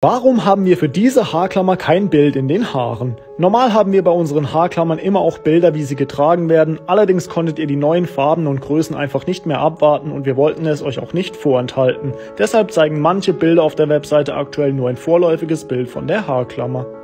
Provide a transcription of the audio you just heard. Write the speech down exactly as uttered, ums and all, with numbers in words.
Warum haben wir für diese Haarklammer kein Bild in den Haaren? Normal haben wir bei unseren Haarklammern immer auch Bilder, wie sie getragen werden, allerdings konntet ihr die neuen Farben und Größen einfach nicht mehr abwarten und wir wollten es euch auch nicht vorenthalten. Deshalb zeigen manche Bilder auf der Webseite aktuell nur ein vorläufiges Bild von der Haarklammer.